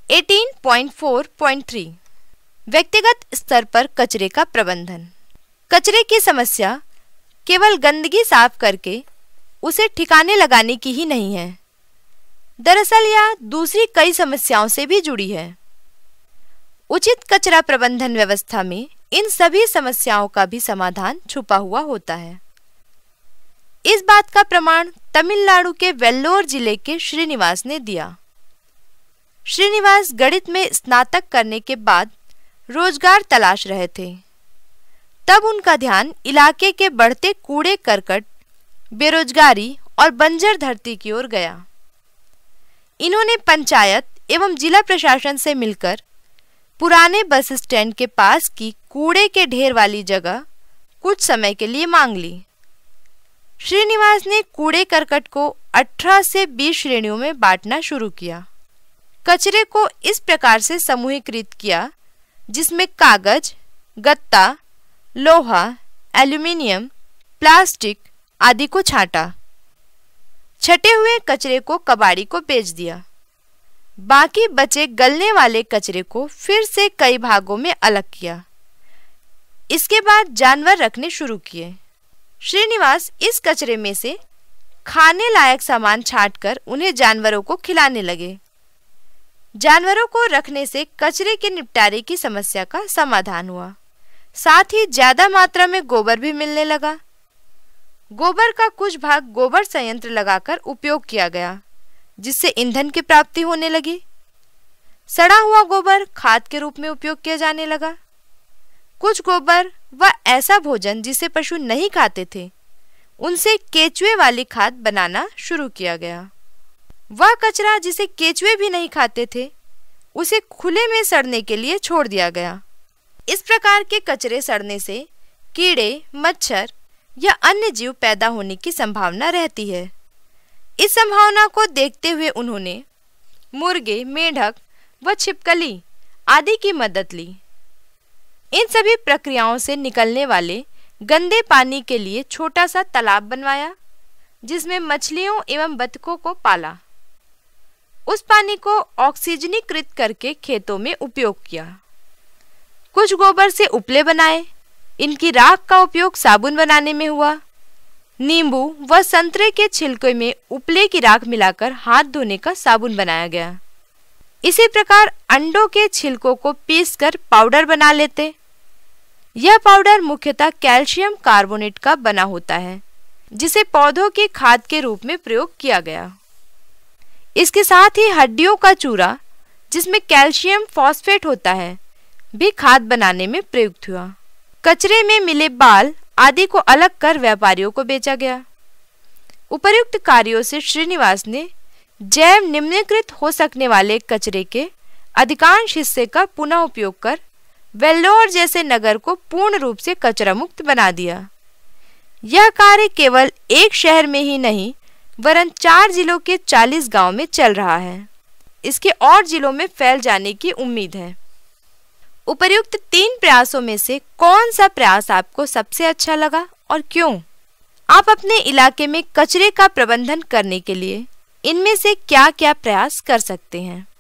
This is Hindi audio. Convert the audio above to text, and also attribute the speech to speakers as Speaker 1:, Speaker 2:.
Speaker 1: 18.4.3 व्यक्तिगत स्तर पर कचरे का प्रबंधन। कचरे की समस्या केवल गंदगी साफ करके उसे ठिकाने लगाने की ही नहीं है, दरअसल यह दूसरी कई समस्याओं से भी जुड़ी है। उचित कचरा प्रबंधन व्यवस्था में इन सभी समस्याओं का भी समाधान छुपा हुआ होता है। इस बात का प्रमाण तमिलनाडु के वेल्लोर जिले के श्रीनिवास ने दिया। श्रीनिवास गणित में स्नातक करने के बाद रोजगार तलाश रहे थे। तब उनका ध्यान इलाके के बढ़ते कूड़े करकट, बेरोजगारी और बंजर धरती की ओर गया। इन्होंने पंचायत एवं जिला प्रशासन से मिलकर पुराने बस स्टैंड के पास की कूड़े के ढेर वाली जगह कुछ समय के लिए मांग ली। श्रीनिवास ने कूड़े करकट को 18 से 20 श्रेणियों में बांटना शुरू किया। कचरे को इस प्रकार से समूहीकृत किया जिसमें कागज, गत्ता, लोहा, एल्यूमीनियम, प्लास्टिक आदि को छांटा। छटे हुए कचरे को कबाड़ी को बेच दिया। बाकी बचे गलने वाले कचरे को फिर से कई भागों में अलग किया। इसके बाद जानवर रखने शुरू किए। श्रीनिवास इस कचरे में से खाने लायक सामान छांटकर उन्हें जानवरों को खिलाने लगे। जानवरों को रखने से कचरे के निपटारे की समस्या का समाधान हुआ। साथ ही ज्यादा मात्रा में गोबर भी मिलने लगा। गोबर का कुछ भाग गोबर संयंत्र लगाकर उपयोग किया गया, जिससे ईंधन की प्राप्ति होने लगी। सड़ा हुआ गोबर खाद के रूप में उपयोग किया जाने लगा। कुछ गोबर व ऐसा भोजन जिसे पशु नहीं खाते थे, उनसे केचुए वाली खाद बनाना शुरू किया गया। वह कचरा जिसे केचुए भी नहीं खाते थे, उसे खुले में सड़ने के लिए छोड़ दिया गया। इस प्रकार के कचरे सड़ने से कीड़े, मच्छर या अन्य जीव पैदा होने की संभावना रहती है। इस संभावना को देखते हुए उन्होंने मुर्गे, मेंढक व छिपकली आदि की मदद ली। इन सभी प्रक्रियाओं से निकलने वाले गंदे पानी के लिए छोटा सा तालाब बनवाया, जिसमें मछलियों एवं बतखों को पाला। उस पानी को ऑक्सीजनीकृत करके खेतों में उपयोग किया। कुछ गोबर से उपले बनाए। इनकी राख का उपयोग साबुन बनाने में हुआ। नींबू व संतरे के छिलके में उपले की राख मिलाकर हाथ धोने का साबुन बनाया गया। इसी प्रकार अंडों के छिलकों को पीसकर पाउडर बना लेते। यह पाउडर मुख्यतः कैल्शियम कार्बोनेट का बना होता है, जिसे पौधों की खाद के रूप में प्रयोग किया गया। इसके साथ ही हड्डियों का चूरा, जिसमें कैल्शियम फॉस्फेट होता है, भी खाद बनाने में प्रयुक्त हुआ। कचरे में मिले बाल आदि को अलग कर व्यापारियों को बेचा गया। उपर्युक्त कार्यों से श्रीनिवास ने जैव निम्नीकृत हो सकने वाले कचरे के अधिकांश हिस्से का पुनः उपयोग कर वेल्लोर जैसे नगर को पूर्ण रूप से कचरा मुक्त बना दिया। यह कार्य केवल एक शहर में ही नहीं, वरन 4 जिलों के 40 गांव में चल रहा है। इसके और जिलों में फैल जाने की उम्मीद है। उपर्युक्त 3 प्रयासों में से कौन सा प्रयास आपको सबसे अच्छा लगा और क्यों? आप अपने इलाके में कचरे का प्रबंधन करने के लिए इनमें से क्या-क्या प्रयास कर सकते हैं?